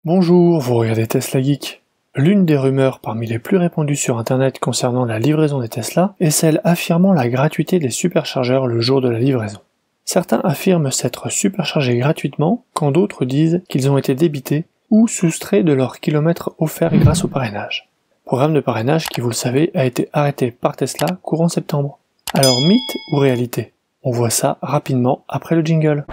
Bonjour, vous regardez Tesla Geek. L'une des rumeurs parmi les plus répandues sur internet concernant la livraison des Tesla est celle affirmant la gratuité des superchargeurs le jour de la livraison. Certains affirment s'être superchargés gratuitement, quand d'autres disent qu'ils ont été débités ou soustraits de leurs kilomètres offerts grâce au parrainage. Programme de parrainage qui, vous le savez, a été arrêté par Tesla courant septembre. Alors mythe ou réalité? On voit ça rapidement après le jingle.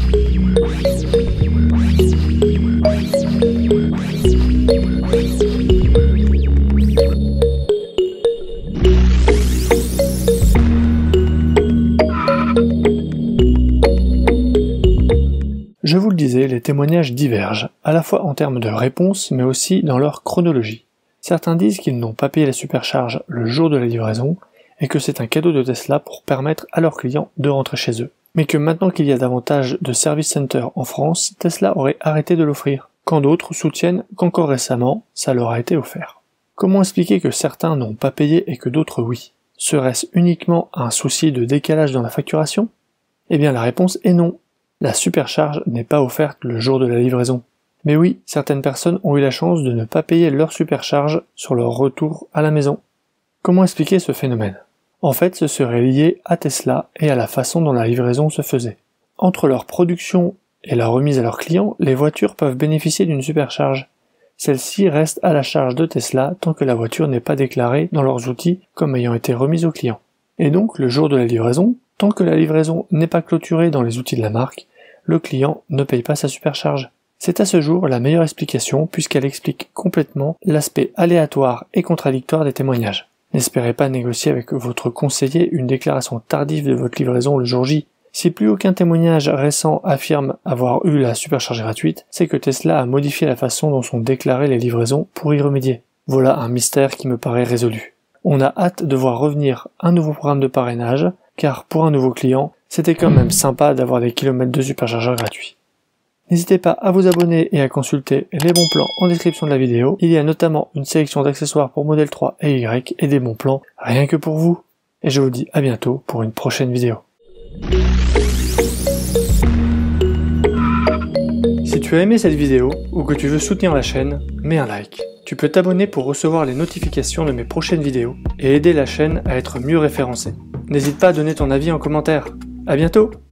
Je vous le disais, les témoignages divergent, à la fois en termes de réponse, mais aussi dans leur chronologie. Certains disent qu'ils n'ont pas payé la supercharge le jour de la livraison, et que c'est un cadeau de Tesla pour permettre à leurs clients de rentrer chez eux. Mais que maintenant qu'il y a davantage de service centers en France, Tesla aurait arrêté de l'offrir, quand d'autres soutiennent qu'encore récemment, ça leur a été offert. Comment expliquer que certains n'ont pas payé et que d'autres oui? Serait-ce uniquement un souci de décalage dans la facturation? Eh bien la réponse est non. La supercharge n'est pas offerte le jour de la livraison. Mais oui, certaines personnes ont eu la chance de ne pas payer leur supercharge sur leur retour à la maison. Comment expliquer ce phénomène? En fait, ce serait lié à Tesla et à la façon dont la livraison se faisait. Entre leur production et la remise à leurs clients, les voitures peuvent bénéficier d'une supercharge. Celle-ci reste à la charge de Tesla tant que la voiture n'est pas déclarée dans leurs outils comme ayant été remise au client. Et donc, le jour de la livraison, tant que la livraison n'est pas clôturée dans les outils de la marque, le client ne paye pas sa supercharge. C'est à ce jour la meilleure explication puisqu'elle explique complètement l'aspect aléatoire et contradictoire des témoignages. N'espérez pas négocier avec votre conseiller une déclaration tardive de votre livraison le jour J. Si plus aucun témoignage récent affirme avoir eu la supercharge gratuite, c'est que Tesla a modifié la façon dont sont déclarées les livraisons pour y remédier. Voilà un mystère qui me paraît résolu. On a hâte de voir revenir un nouveau programme de parrainage, car pour un nouveau client, c'était quand même sympa d'avoir des kilomètres de superchargeurs gratuits. N'hésitez pas à vous abonner et à consulter les bons plans en description de la vidéo. Il y a notamment une sélection d'accessoires pour Model 3 et Y et des bons plans rien que pour vous. Et je vous dis à bientôt pour une prochaine vidéo. Si tu as aimé cette vidéo ou que tu veux soutenir la chaîne, mets un like. Tu peux t'abonner pour recevoir les notifications de mes prochaines vidéos et aider la chaîne à être mieux référencée. N'hésite pas à donner ton avis en commentaire. À bientôt!